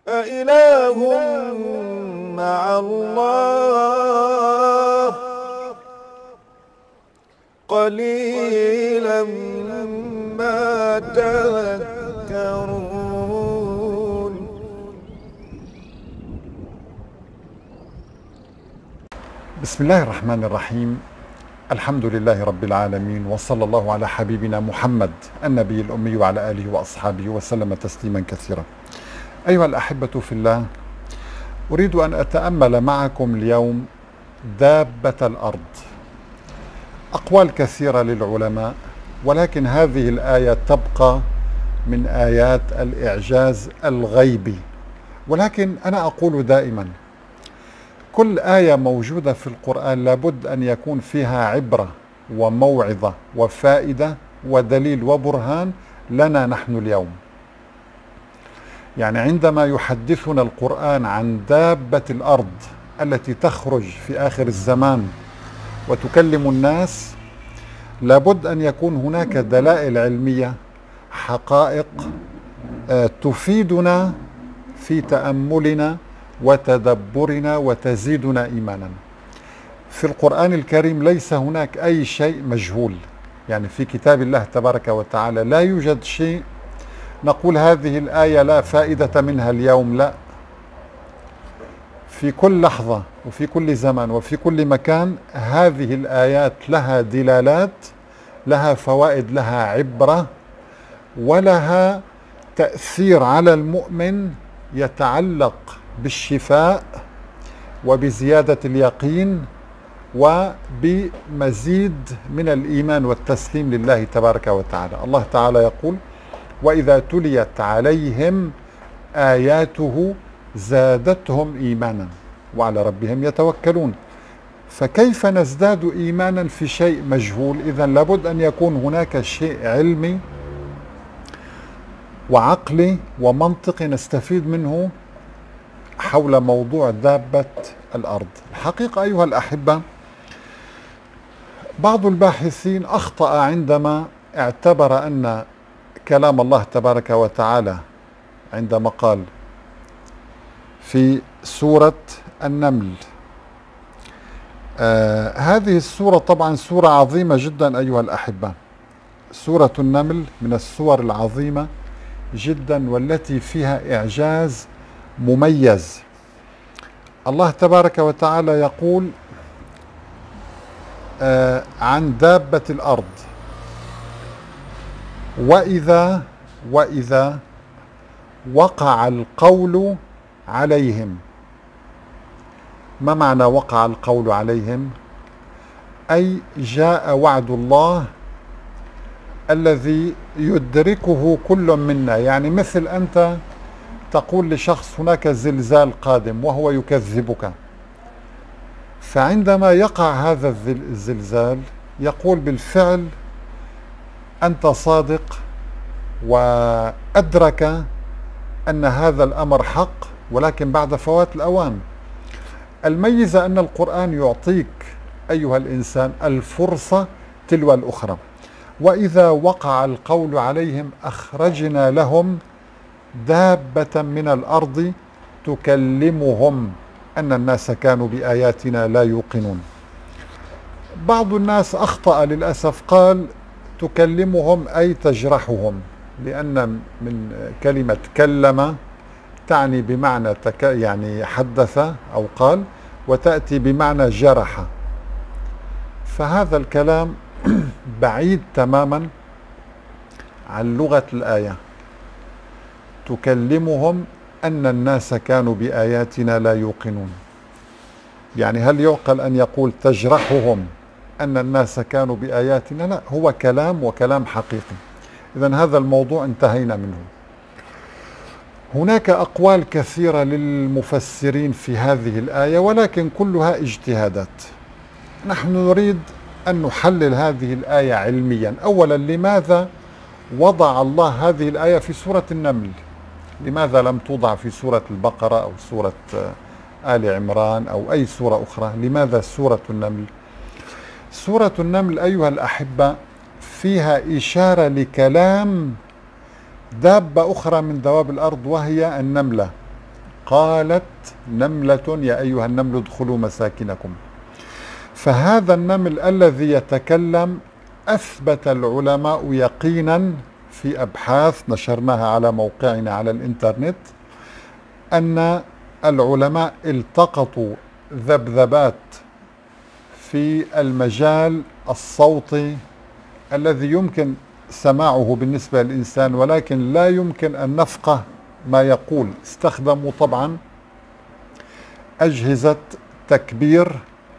أإله مع الله قليلا ما تذكرون. بسم الله الرحمن الرحيم. الحمد لله رب العالمين، وصلى الله على حبيبنا محمد النبي الأمي وعلى آله وأصحابه وسلم تسليما كثيرا. أيها الأحبة في الله، أريد أن أتأمل معكم اليوم دابة الأرض. أقوال كثيرة للعلماء، ولكن هذه الآية تبقى من آيات الإعجاز الغيبي. ولكن أنا أقول دائما كل آية موجودة في القرآن لابد أن يكون فيها عبرة وموعظة وفائدة ودليل وبرهان لنا نحن اليوم. يعني عندما يحدثنا القرآن عن دابة الأرض التي تخرج في آخر الزمان وتكلم الناس، لابد أن يكون هناك دلائل علمية، حقائق تفيدنا في تأملنا وتدبرنا وتزيدنا إيمانا. في القرآن الكريم ليس هناك أي شيء مجهول، يعني في كتاب الله تبارك وتعالى لا يوجد شيء نقول هذه الآية لا فائدة منها اليوم. لا، في كل لحظة وفي كل زمان وفي كل مكان هذه الآيات لها دلالات، لها فوائد، لها عبرة، ولها تأثير على المؤمن يتعلق بالشفاء وبزيادة اليقين وبمزيد من الإيمان والتسليم لله تبارك وتعالى. الله تعالى يقول: وإذا تليت عليهم آياته زادتهم إيمانا وعلى ربهم يتوكلون. فكيف نزداد إيمانا في شيء مجهول؟ إذن لابد أن يكون هناك شيء علمي وعقلي ومنطقي نستفيد منه حول موضوع دابة الأرض. الحقيقة أيها الأحبة، بعض الباحثين أخطأ عندما اعتبر أن كلام الله تبارك وتعالى عندما قال في سورة النمل، هذه السورة طبعا سورة عظيمة جدا أيها الأحبة. سورة النمل من السور العظيمة جدا والتي فيها إعجاز مميز. الله تبارك وتعالى يقول عن دابة الأرض: وإذا وقع القول عليهم. ما معنى وقع القول عليهم؟ أي جاء وعد الله الذي يدركه كل منا. يعني مثل أنت تقول لشخص هناك زلزال قادم وهو يكذبك، فعندما يقع هذا الزلزال يقول بالفعل أنت صادق وأدرك أن هذا الأمر حق، ولكن بعد فوات الأوان. الميزة أن القرآن يعطيك أيها الإنسان الفرصة تلو الأخرى. وإذا وقع القول عليهم أخرجنا لهم دابة من الأرض تكلمهم أن الناس كانوا بآياتنا لا يوقنون. بعض الناس أخطأ للأسف، قال تكلمهم أي تجرحهم، لأن من كلمة كلم تعني بمعنى يعني حدث أو قال، وتأتي بمعنى جرح. فهذا الكلام بعيد تماما عن لغة الآية. تكلمهم أن الناس كانوا بآياتنا لا يوقنون. يعني هل يعقل أن يقول تجرحهم أن الناس كانوا بآياتنا؟ لا، هو كلام وكلام حقيقي. إذن هذا الموضوع انتهينا منه. هناك أقوال كثيرة للمفسرين في هذه الآية، ولكن كلها اجتهادات. نحن نريد أن نحلل هذه الآية علميا. أولا، لماذا وضع الله هذه الآية في سورة النمل؟ لماذا لم توضع في سورة البقرة أو سورة آل عمران أو أي سورة أخرى؟ لماذا سورة النمل؟ سورة النمل أيها الأحبة فيها إشارة لكلام دابة أخرى من دواب الأرض وهي النملة. قالت نملة يا أيها النمل ادخلوا مساكنكم. فهذا النمل الذي يتكلم أثبت العلماء يقينا في أبحاث نشرناها على موقعنا على الإنترنت أن العلماء التقطوا ذبذبات في المجال الصوتي الذي يمكن سماعه بالنسبة للإنسان ولكن لا يمكن أن نفقه ما يقول. استخدموا طبعا أجهزة تكبير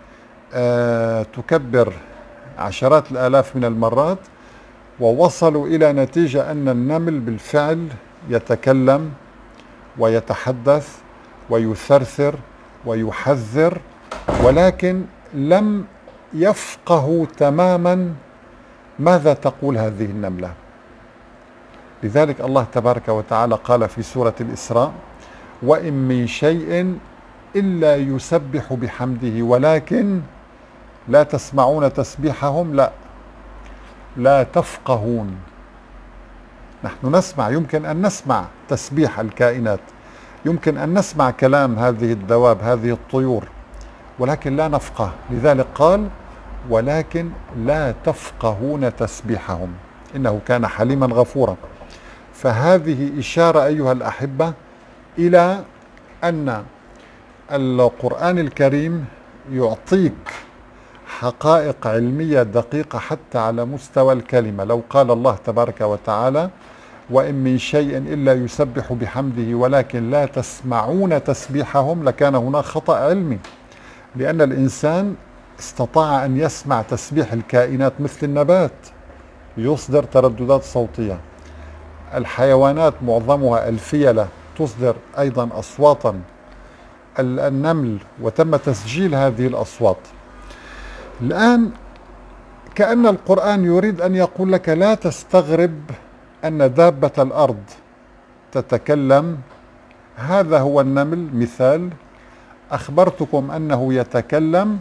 تكبر عشرات الآلاف من المرات، ووصلوا إلى نتيجة أن النمل بالفعل يتكلم ويتحدث ويثرثر ويحذر، ولكن لم يفقهوا تماما ماذا تقول هذه النملة. لذلك الله تبارك وتعالى قال في سورة الإسراء: وإن من شيء إلا يسبح بحمده ولكن لا تسمعون تسبيحهم، لا تفقهون. نحن نسمع، يمكن أن نسمع تسبيح الكائنات، يمكن أن نسمع كلام هذه الدواب هذه الطيور، ولكن لا نفقه. لذلك قال: ولكن لا تفقهون تسبيحهم إنه كان حليما غفورا. فهذه إشارة أيها الأحبة إلى أن القرآن الكريم يعطيك حقائق علمية دقيقة حتى على مستوى الكلمة. لو قال الله تبارك وتعالى: وإن من شيء إلا يسبح بحمده ولكن لا تسمعون تسبيحهم، لكان هناك خطأ علمي، لأن الإنسان استطاع أن يسمع تسبيح الكائنات مثل النبات يصدر ترددات صوتية، الحيوانات معظمها الفيلة تصدر أيضا أصواتا، النمل، وتم تسجيل هذه الأصوات. الآن كأن القرآن يريد أن يقول لك لا تستغرب أن دابة الأرض تتكلم. هذا هو النمل مثال، أخبرتكم أنه يتكلم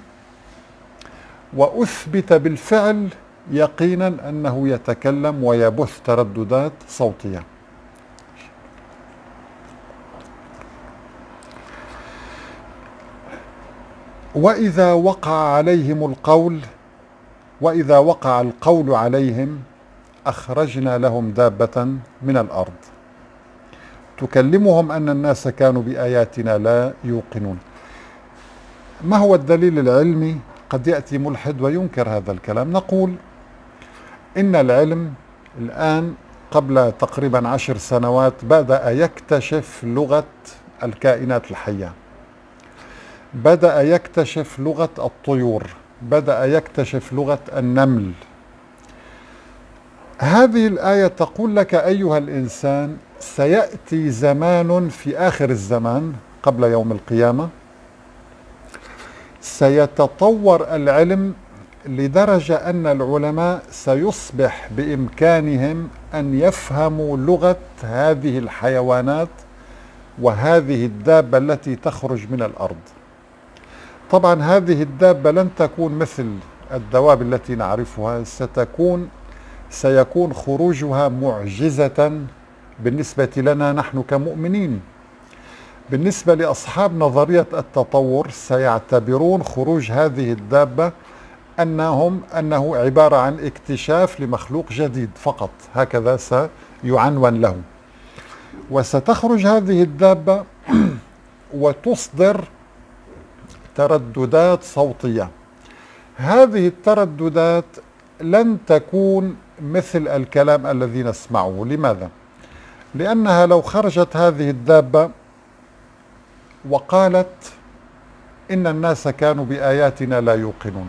وأثبت بالفعل يقينا أنه يتكلم ويبث ترددات صوتية. وإذا وقع القول عليهم أخرجنا لهم دابة من الأرض تكلمهم أن الناس كانوا بآياتنا لا يوقنون. ما هو الدليل العلمي؟ قد يأتي ملحد وينكر هذا الكلام. نقول إن العلم الآن قبل تقريبا 10 سنوات بدأ يكتشف لغة الكائنات الحية، بدأ يكتشف لغة الطيور، بدأ يكتشف لغة النمل. هذه الآية تقول لك أيها الإنسان سيأتي زمان في آخر الزمان قبل يوم القيامة سيتطور العلم لدرجة أن العلماء سيصبح بإمكانهم أن يفهموا لغة هذه الحيوانات وهذه الدابة التي تخرج من الأرض. طبعا هذه الدابة لن تكون مثل الدواب التي نعرفها، سيكون خروجها معجزة بالنسبة لنا نحن كمؤمنين. بالنسبة لأصحاب نظرية التطور سيعتبرون خروج هذه الدابة أنه عبارة عن اكتشاف لمخلوق جديد فقط، هكذا سيعنون له. وستخرج هذه الدابة وتصدر ترددات صوتية. هذه الترددات لن تكون مثل الكلام الذي نسمعه. لماذا؟ لأنها لو خرجت هذه الدابة وقالت إن الناس كانوا بآياتنا لا يوقنون،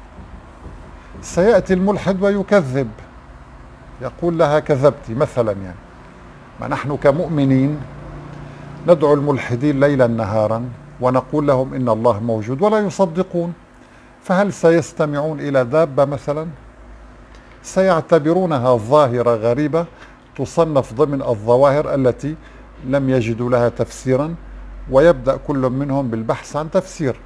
سيأتي الملحد ويكذب، يقول لها كذبت مثلا. يعني ما نحن كمؤمنين ندعو الملحدين ليلا نهارا ونقول لهم إن الله موجود ولا يصدقون، فهل سيستمعون إلى دابة مثلا؟ سيعتبرونها ظاهرة غريبة تصنف ضمن الظواهر التي لم يجدوا لها تفسيرا، ويبدأ كل منهم بالبحث عن تفسير.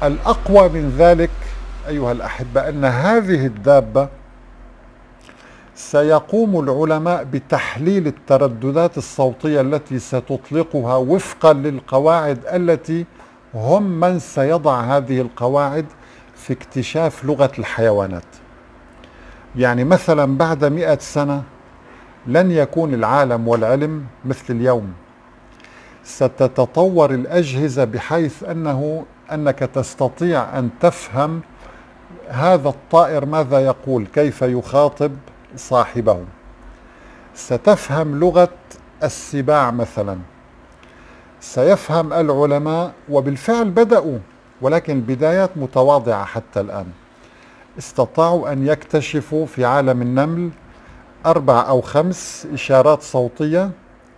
الأقوى من ذلك أيها الأحبة أن هذه الدابة سيقوم العلماء بتحليل الترددات الصوتية التي ستطلقها وفقا للقواعد التي هم من سيضع هذه القواعد في اكتشاف لغة الحيوانات. يعني مثلا بعد 100 سنة لن يكون العالم والعلم مثل اليوم، ستتطور الأجهزة بحيث أنك تستطيع أن تفهم هذا الطائر ماذا يقول، كيف يخاطب صاحبه، ستفهم لغة السباع مثلا، سيفهم العلماء، وبالفعل بدأوا، ولكن البدايات متواضعة حتى الآن. استطاعوا أن يكتشفوا في عالم النمل 4 أو 5 إشارات صوتية،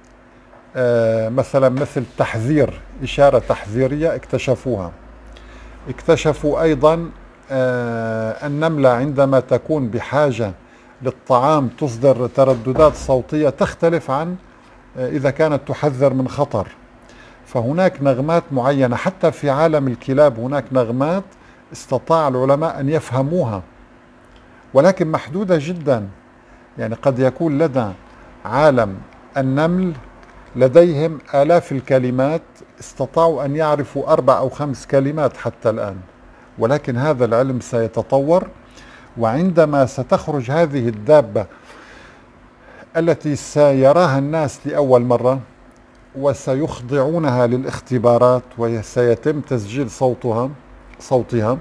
مثلا مثل تحذير، إشارة تحذيرية اكتشفوها. اكتشفوا أيضا النملة عندما تكون بحاجة للطعام تصدر ترددات صوتية تختلف عن إذا كانت تحذر من خطر. فهناك نغمات معينة، حتى في عالم الكلاب هناك نغمات استطاع العلماء أن يفهموها، ولكن محدودة جدا. يعني قد يكون لدى عالم النمل لديهم آلاف الكلمات، استطاعوا أن يعرفوا 4 أو 5 كلمات حتى الآن، ولكن هذا العلم سيتطور. وعندما ستخرج هذه الدابة التي سيراها الناس لأول مرة وسيخضعونها للاختبارات وسيتم تسجيل صوتها،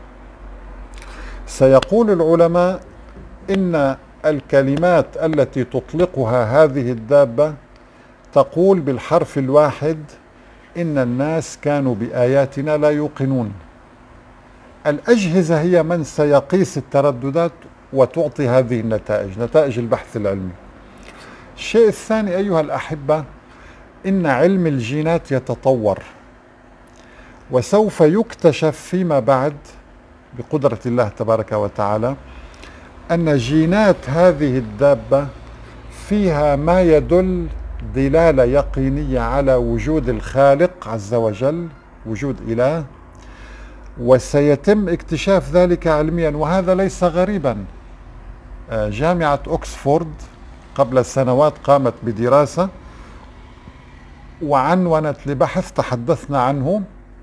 سيقول العلماء إن الكلمات التي تطلقها هذه الدابة تقول بالحرف الواحد: إن الناس كانوا بآياتنا لا يوقنون. الأجهزة هي من سيقيس الترددات وتعطي هذه النتائج، نتائج البحث العلمي. الشيء الثاني أيها الأحبة، إن علم الجينات يتطور، وسوف يكتشف فيما بعد بقدرة الله تبارك وتعالى أن جينات هذه الدابة فيها ما يدل دلالة يقينية على وجود الخالق عز وجل، وجود إله، وسيتم اكتشاف ذلك علميا، وهذا ليس غريبا. جامعة أكسفورد قبل سنوات قامت بدراسة وعنونت لبحث تحدثنا عنه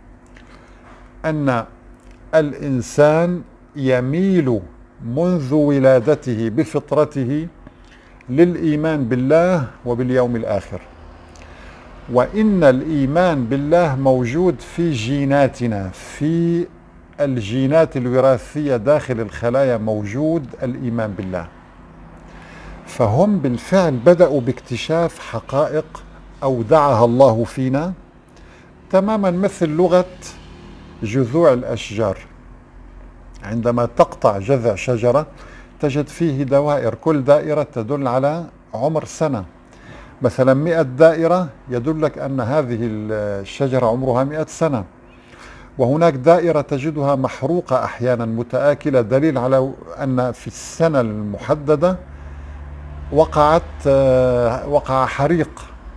أن الإنسان يميل منذ ولادته بفطرته للإيمان بالله وباليوم الآخر، وإن الإيمان بالله موجود في جيناتنا، في الجينات الوراثية داخل الخلايا موجود الإيمان بالله. فهم بالفعل بدأوا باكتشاف حقائق أودعها الله فينا، تماما مثل لغة جذوع الأشجار. عندما تقطع جذع شجرة تجد فيه دوائر، كل دائرة تدل على عمر سنة. مثلا 100 دائرة يدلك أن هذه الشجرة عمرها 100 سنة، وهناك دائرة تجدها محروقة أحيانا متآكلة، دليل على أن في السنة المحددة وقع حريق.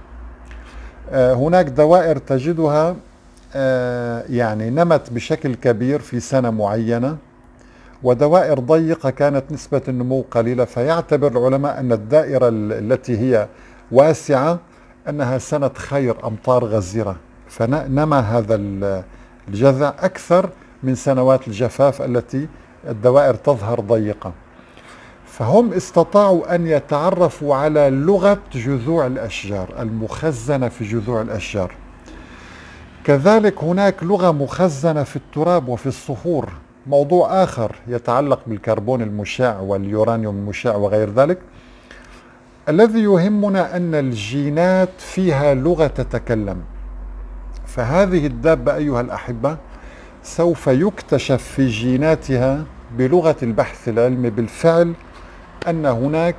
هناك دوائر تجدها يعني نمت بشكل كبير في سنة معينة، ودوائر ضيقة كانت نسبة النمو قليلة. فيعتبر العلماء أن الدائرة التي هي واسعة أنها سنة خير، أمطار غزيرة، فنما هذا الجذع أكثر من سنوات الجفاف التي الدوائر تظهر ضيقة. فهم استطاعوا أن يتعرفوا على لغة جذوع الأشجار المخزنة في جذوع الأشجار. كذلك هناك لغة مخزنة في التراب وفي الصخور، موضوع آخر يتعلق بالكربون المشع واليورانيوم المشع وغير ذلك. الذي يهمنا أن الجينات فيها لغة تتكلم. فهذه الدابة أيها الأحبة سوف يكتشف في جيناتها بلغة البحث العلمي بالفعل أن هناك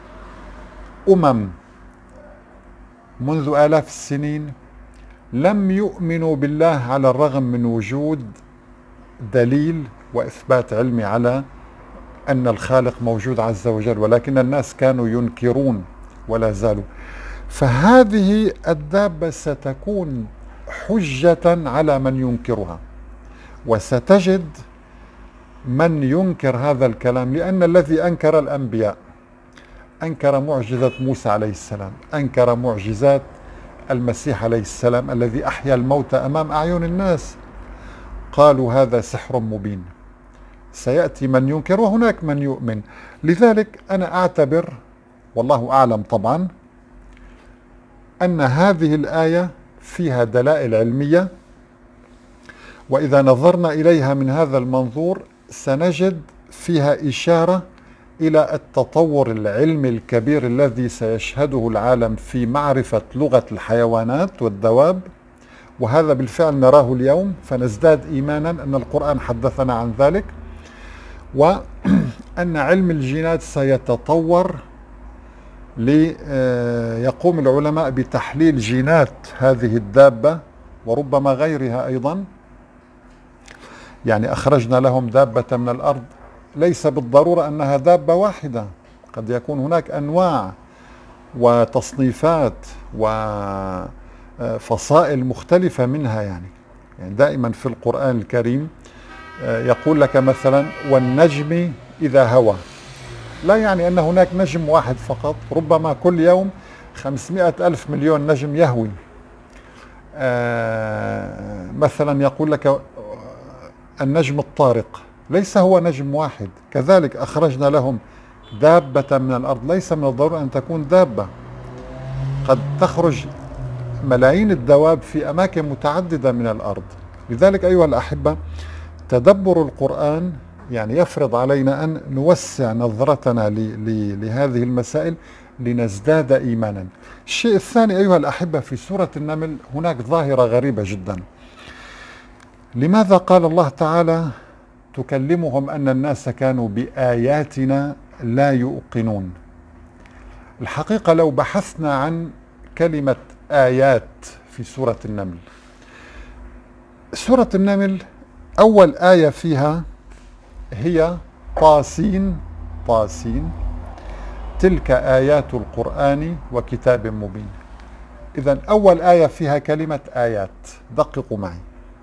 منذ آلاف السنين لم يؤمنوا بالله على الرغم من وجود دليل وإثبات علمي على أن الخالق موجود عز وجل، ولكن الناس كانوا ينكرون ولا زالوا. فهذه الدابة ستكون حجة على من ينكرها، وستجد من ينكر هذا الكلام، لأن الذي أنكر الأنبياء، أنكر معجزة موسى عليه السلام، أنكر معجزات المسيح عليه السلام الذي أحيا الموتى أمام أعين الناس. قالوا هذا سحر مبين، سيأتي من ينكر وهناك من يؤمن. لذلك أنا أعتبر، والله أعلم طبعا، أن هذه الآية فيها دلائل علمية، وإذا نظرنا إليها من هذا المنظور سنجد فيها إشارة إلى التطور العلمي الكبير الذي سيشهده العالم في معرفة لغة الحيوانات والدواب، وهذا بالفعل نراه اليوم، فنزداد إيمانا أن القرآن حدثنا عن ذلك، وأن علم الجينات سيتطور ليقوم العلماء بتحليل جينات هذه الدابة وربما غيرها أيضا. يعني أخرجنا لهم دابة من الأرض، ليس بالضرورة أنها دابة واحدة، قد يكون هناك أنواع وتصنيفات وفصائل مختلفة منها. يعني دائما في القرآن الكريم يقول لك مثلا والنجم إذا هوى، لا يعني أن هناك نجم واحد فقط، ربما كل يوم 500,000 مليون نجم يهوي. مثلا يقول لك النجم الطارق، ليس هو نجم واحد. كذلك أخرجنا لهم دابة من الأرض، ليس من الضروري أن تكون دابة، قد تخرج ملايين الدواب في أماكن متعددة من الأرض. لذلك أيها الأحبة، تدبر القرآن يعني يفرض علينا أن نوسع نظرتنا لهذه المسائل لنزداد إيمانا. الشيء الثاني أيها الأحبة، في سورة النمل هناك ظاهرة غريبة جدا. لماذا قال الله تعالى تكلمهم أن الناس كانوا بآياتنا لا يوقنون؟ الحقيقة لو بحثنا عن كلمة آيات في سورة النمل، سورة النمل أول آية فيها هي طاسين طاسين تلك آيات القرآن وكتاب مبين. إذن أول آية فيها كلمة آيات، دققوا معي.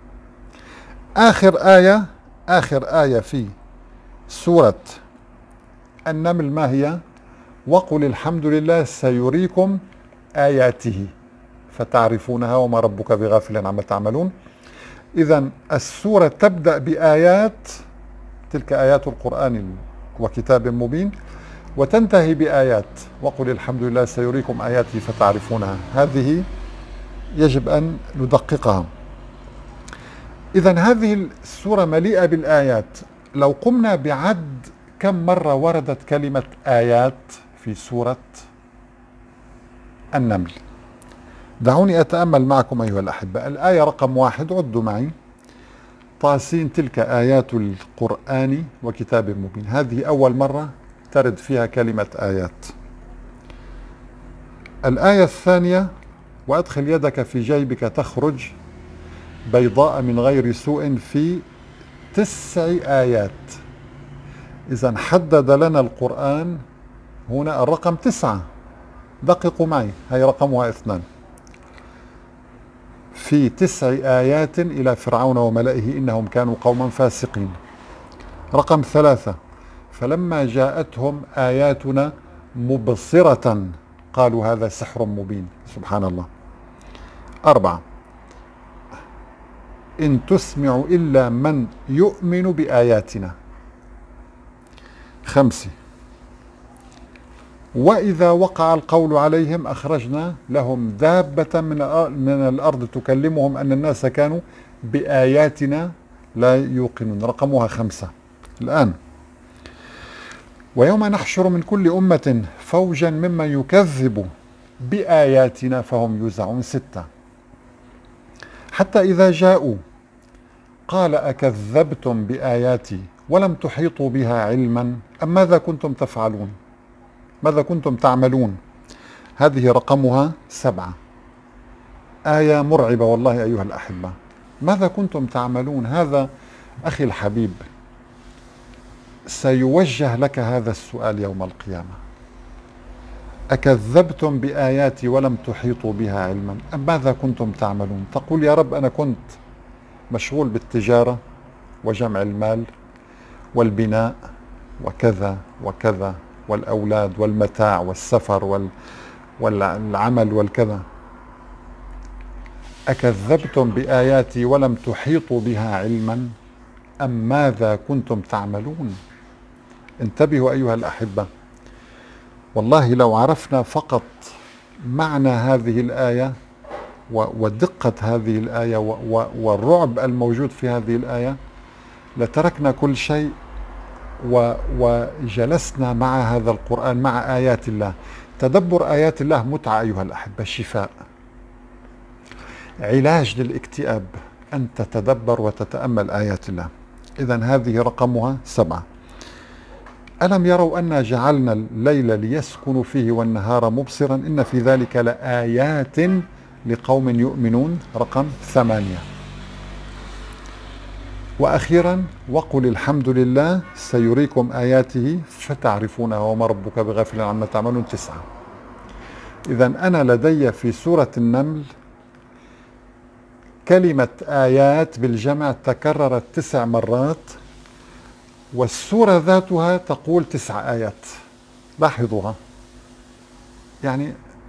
آخر آية في سورة النمل ما هي؟ وقل الحمد لله سيريكم آياته فتعرفونها وما ربك بغافل عما تعملون. إذن السورة تبدأ بآيات، تلك آيات القرآن وكتاب مبين، وتنتهي بآيات وقل الحمد لله سيريكم آياته فتعرفونها. هذه يجب أن ندققها. إذن هذه السورة مليئة بالآيات. لو قمنا بعد كم مرة وردت كلمة آيات في سورة النمل، دعوني أتأمل معكم أيها الأحبة. الآية رقم 1، عدوا معي، طاسين تلك آيات القرآن وكتاب مبين، هذه أول مرة ترد فيها كلمة آيات. الآية الثانية، وأدخل يدك في جيبك تخرج بيضاء من غير سوء في 9 آيات. إذن حدد لنا القرآن هنا الرقم 9. دققوا معي، هي رقمها 2. في 9 آيات إلى فرعون وملئه إنهم كانوا قوما فاسقين. رقم 3، فلما جاءتهم آياتنا مبصرة قالوا هذا سحر مبين. سبحان الله. 4، إن تسمع إلا من يؤمن بآياتنا. 5، وإذا وقع القول عليهم أخرجنا لهم دابة من الأرض تكلمهم أن الناس كانوا بآياتنا لا يوقنون. رقمها 5. الآن ويوم نحشر من كل أمة فوجا ممن يكذب بآياتنا فهم يوزعون. 6، حتى إذا جاءوا قال أكذبتم بآياتي ولم تحيطوا بها علما أم ماذا كنتم تفعلون، ماذا كنتم تعملون. هذه رقمها 7. آية مرعبة والله أيها الأحبة. ماذا كنتم تعملون؟ هذا أخي الحبيب سيوجه لك هذا السؤال يوم القيامة. أكذبتم بآياتي ولم تحيطوا بها علما أم ماذا كنتم تعملون؟ تقول يا رب أنا كنت مشغول بالتجارة وجمع المال والبناء وكذا وكذا والأولاد والمتاع والسفر والعمل والكذا. أكذبتم بآياتي ولم تحيطوا بها علما أم ماذا كنتم تعملون؟ انتبهوا أيها الأحبة، والله لو عرفنا فقط معنى هذه الآية ودقة هذه الآية والرعب الموجود في هذه الآية لتركنا كل شيء وجلسنا مع هذا القرآن، مع آيات الله. تدبر آيات الله متعة أيها الأحبة، شفاء، علاج للاكتئاب، أن تتدبر وتتأمل آيات الله. إذن هذه رقمها 7. ألم يروا أنا جعلنا الليل ليسكنوا فيه والنهار مبصرا إن في ذلك لآيات لقوم يؤمنون، رقم 8. وأخيرا وقل الحمد لله سيريكم آياته فتعرفونها وما ربك بغافل عما تعملون، 9. إذن أنا لدي في سورة النمل كلمة آيات بالجمع تكررت 9 مرات، والسورة ذاتها تقول 9 آيات. لاحظوها، يعني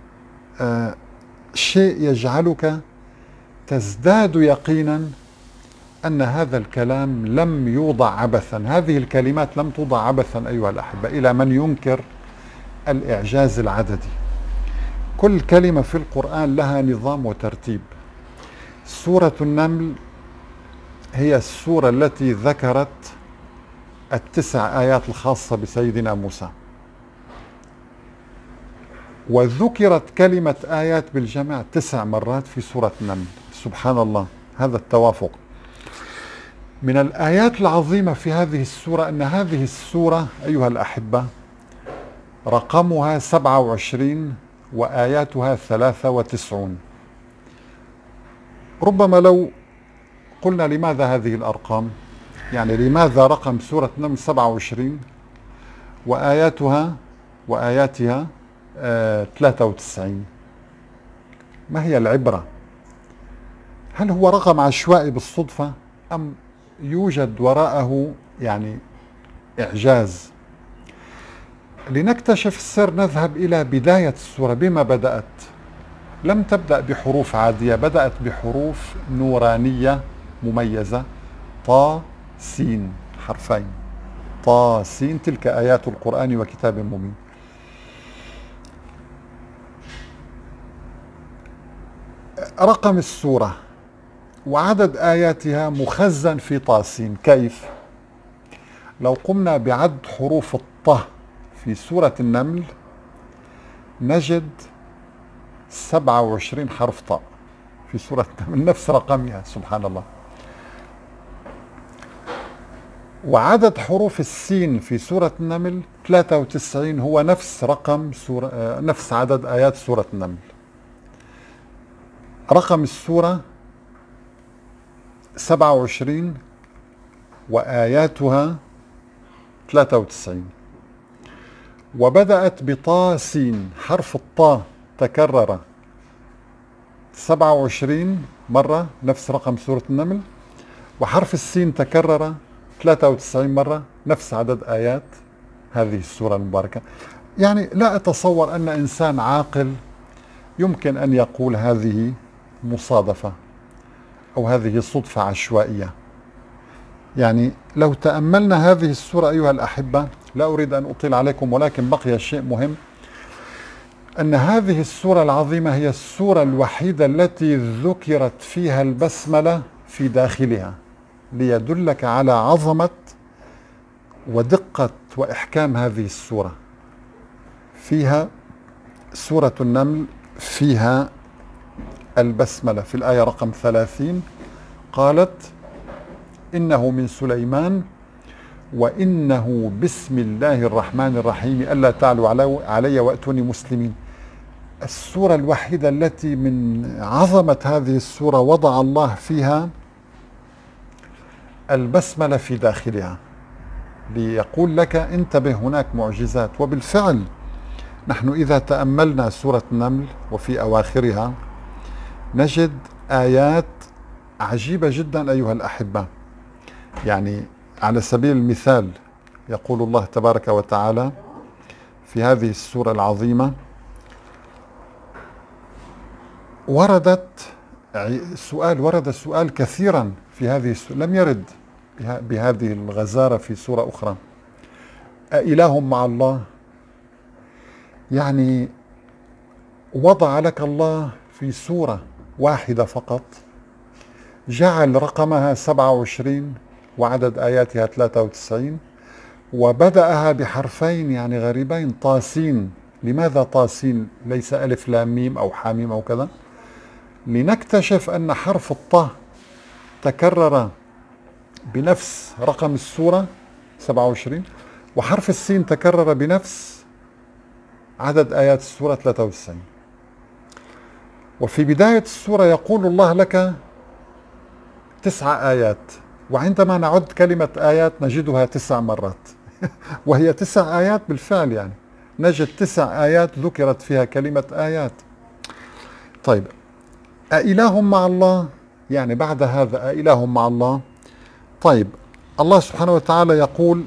شيء يجعلك تزداد يقينا أن هذا الكلام لم يوضع عبثا، هذه الكلمات لم توضع عبثا أيها الأحبة. إلى من ينكر الإعجاز العددي، كل كلمة في القرآن لها نظام وترتيب. سورة النمل هي السورة التي ذكرت 9 آيات الخاصة بسيدنا موسى، وذكرت كلمة آيات بالجمع 9 مرات في سورة النمل. سبحان الله، هذا التوافق. من الآيات العظيمة في هذه السورة أن هذه السورة أيها الأحبة رقمها 27 وآياتها 93. ربما لو قلنا لماذا هذه الأرقام، يعني لماذا رقم سورة النمل 27 وآياتها 93؟ ما هي العبرة؟ هل هو رقم عشوائي بالصدفة أم يوجد وراءه يعني إعجاز؟ لنكتشف السر نذهب إلى بداية السورة. بما بدأت؟ لم تبدأ بحروف عادية، بدأت بحروف نورانية مميزة، طا سين، حرفين، طا سين، تلك آيات القرآن وكتاب مبين. رقم السورة وعدد آياتها مخزن في طاسين. كيف؟ لو قمنا بعد حروف الطه في سورة النمل نجد 27 حرف طاء في سورة النمل، نفس رقمها، سبحان الله. وعدد حروف السين في سورة النمل 93، هو نفس رقم نفس عدد آيات سورة النمل. رقم السورة 27 وآياتها 93، وبدأت بطا سين، حرف الطاء تكرر 27 مرة نفس رقم سورة النمل، وحرف السين تكرر 93 مرة نفس عدد آيات هذه السورة المباركة. يعني لا أتصور أن إنسان عاقل يمكن أن يقول هذه مصادفة أو هذه صدفة عشوائية. يعني لو تأملنا هذه السورة أيها الأحبة، لا أريد أن أطيل عليكم ولكن بقي شيء مهم، أن هذه السورة العظيمة هي السورة الوحيدة التي ذكرت فيها البسملة في داخلها، ليدلك على عظمة ودقة وإحكام هذه السورة. فيها سورة النمل فيها البسملة في الآية رقم 30 قالت إنه من سليمان وإنه بسم الله الرحمن الرحيم ألا تعلوا علي وأتوني مسلمين. السورة الوحيدة التي من عظمة هذه السورة وضع الله فيها البسملة في داخلها، ليقول لك انتبه هناك معجزات. وبالفعل نحن إذا تأملنا سورة النمل وفي أواخرها نجد آيات عجيبة جدا أيها الأحبة. يعني على سبيل المثال يقول الله تبارك وتعالى في هذه السورة العظيمة ورد سؤال كثيرا في هذه السورة، لم يرد بهذه الغزارة في سورة أخرى. أإله مع الله؟ يعني وضع لك الله في سورة واحدة فقط، جعل رقمها 27 وعدد آياتها 93، وبدأها بحرفين يعني غريبين، طاسين. لماذا طاسين ليس ألف لام ميم أو حاميم أو كذا؟ لنكتشف أن حرف الطاء تكرر بنفس رقم السورة 27، وحرف السين تكرر بنفس عدد آيات السورة 93. وفي بداية السورة يقول الله لك 9 آيات، وعندما نعد كلمة آيات نجدها 9 مرات وهي 9 آيات بالفعل، يعني نجد 9 آيات ذكرت فيها كلمة آيات. طيب، أإله مع الله؟ يعني بعد هذا أإله مع الله؟ طيب، الله سبحانه وتعالى يقول،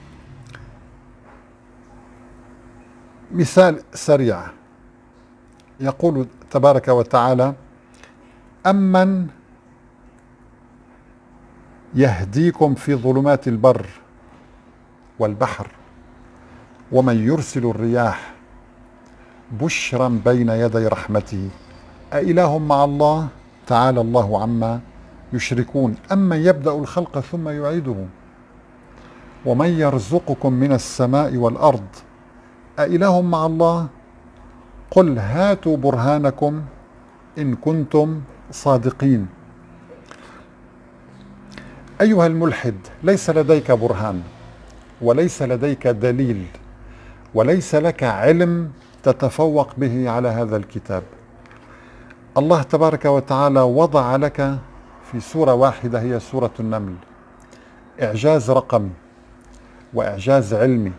مثال سريع، يقول تبارك وتعالى: أمن يهديكم في ظلمات البر والبحر ومن يرسل الرياح بشرا بين يدي رحمته أإله مع الله تعالى الله عما يشركون أمن يبدأ الخلق ثم يعيده ومن يرزقكم من السماء والأرض أإله مع الله قل هاتوا برهانكم إن كنتم صادقين. أيها الملحد، ليس لديك برهان وليس لديك دليل وليس لك علم تتفوق به على هذا الكتاب. الله تبارك وتعالى وضع لك في سورة واحدة هي سورة النمل إعجاز رقمي وإعجاز علمي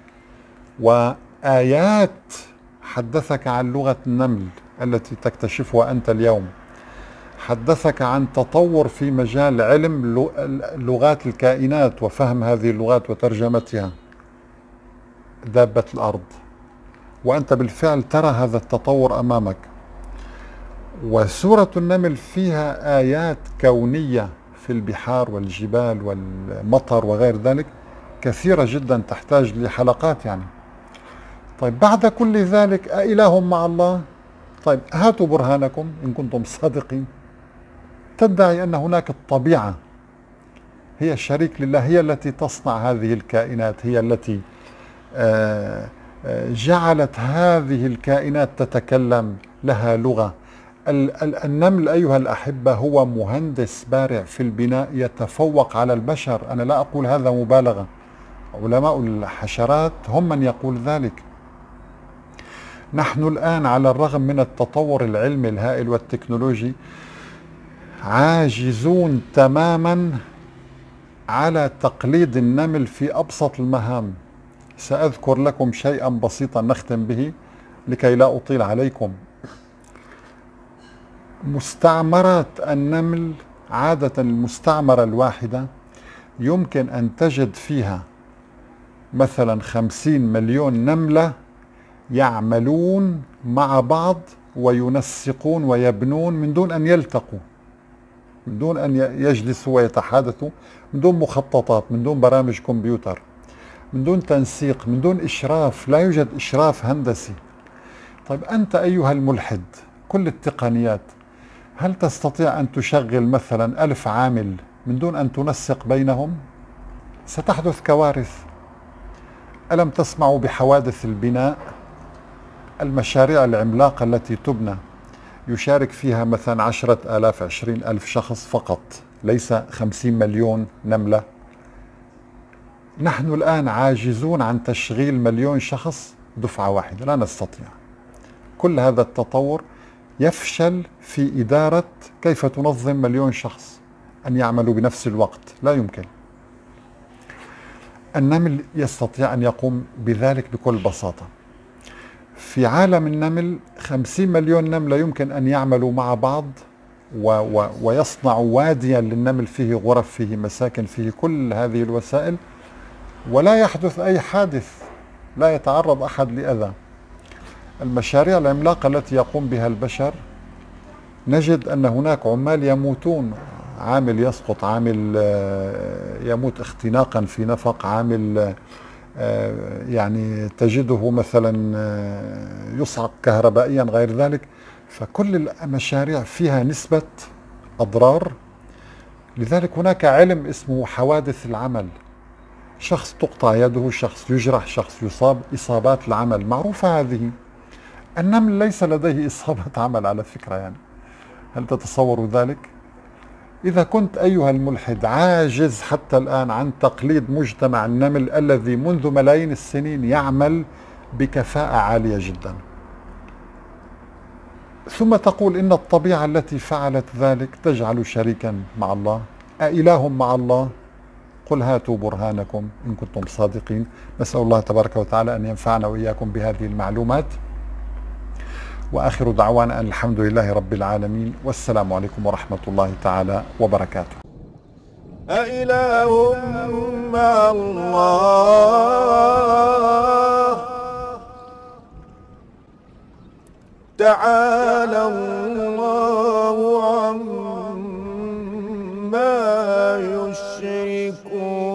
وآيات حدثك عن لغة النمل التي تكتشفها أنت اليوم، حدثك عن تطور في مجال علم لغات الكائنات وفهم هذه اللغات وترجمتها، دابة الأرض، وأنت بالفعل ترى هذا التطور أمامك. وسورة النمل فيها آيات كونية في البحار والجبال والمطر وغير ذلك كثيرة جدا تحتاج لحلقات يعني. طيب، بعد كل ذلك أإله مع الله؟ طيب، هاتوا برهانكم إن كنتم صادقين. تدعي أن هناك الطبيعة هي الشريك لله، هي التي تصنع هذه الكائنات، هي التي جعلت هذه الكائنات تتكلم، لها لغة. النمل أيها الأحبة هو مهندس بارع في البناء يتفوق على البشر، أنا لا أقول هذا مبالغة، علماء الحشرات هم من يقول ذلك. نحن الآن على الرغم من التطور العلمي الهائل والتكنولوجي عاجزون تماما على تقليد النمل في أبسط المهام. سأذكر لكم شيئا بسيطا نختم به لكي لا أطيل عليكم. مستعمرات النمل عادة المستعمرة الواحدة يمكن أن تجد فيها مثلا 50 مليون نملة يعملون مع بعض وينسقون ويبنون من دون أن يلتقوا، من دون أن يجلسوا ويتحادثوا، من دون مخططات، من دون برامج كمبيوتر، من دون تنسيق، من دون إشراف، لا يوجد إشراف هندسي. طيب، أنت أيها الملحد كل التقنيات، هل تستطيع أن تشغل مثلا 1000 عامل من دون أن تنسق بينهم؟ ستحدث كوارث. ألم تسمعوا بحوادث البناء؟ المشاريع العملاقة التي تبنى يشارك فيها مثلا 10,000 20,000 شخص فقط، ليس 50 مليون نملة. نحن الآن عاجزون عن تشغيل 1,000,000 شخص دفعة واحدة، لا نستطيع. كل هذا التطور يفشل في إدارة كيف تنظم 1,000,000 شخص أن يعملوا بنفس الوقت، لا يمكن. النمل يستطيع أن يقوم بذلك بكل بساطة. في عالم النمل 50 مليون نملة يمكن أن يعملوا مع بعض ويصنعوا واديا للنمل فيه غرف، فيه مساكن، فيه كل هذه الوسائل، ولا يحدث أي حادث. لا يتعرض أحد لأذى. المشاريع العملاقة التي يقوم بها البشر نجد أن هناك عمال يموتون، عامل يسقط، عامل يموت اختناقا في نفق، عامل يعني تجده مثلا يصعق كهربائيا غير ذلك. فكل المشاريع فيها نسبة أضرار. لذلك هناك علم اسمه حوادث العمل. شخص تقطع يده، شخص يجرح، شخص يصاب، إصابات العمل معروفة هذه. النمل ليس لديه إصابة عمل على فكرة، يعني هل تتصور ذلك؟ إذا كنت أيها الملحد عاجز حتى الآن عن تقليد مجتمع النمل الذي منذ ملايين السنين يعمل بكفاءة عالية جدا، ثم تقول إن الطبيعة التي فعلت ذلك تجعل شريكا مع الله، أإله مع الله؟ قل هاتوا برهانكم إن كنتم صادقين. نسأل الله تبارك وتعالى أن ينفعنا وإياكم بهذه المعلومات، وآخر دعوانا أن الحمد لله رب العالمين، والسلام عليكم ورحمة الله تعالى وبركاته. أإله مع الله تعالى الله عما يشركون.